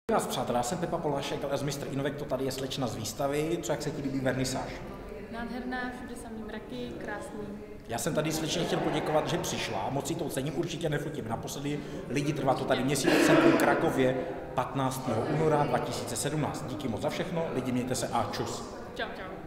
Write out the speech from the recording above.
Vás přátelé, já jsem Pepa Polášek, ale z Mistr Inovek, to tady je slečna z výstavy. Co, jak se ti líbí vernisáž? Nádherná, všude samý mraky, krásný. Já jsem tady slečně chtěl poděkovat, že přišla, moc si to cením, určitě nefotím. Naposledy lidi, trvá to tady měsíc, jsem v Krakově 15. února 2017. Díky moc za všechno, lidi, mějte se a čus. Čau, čau.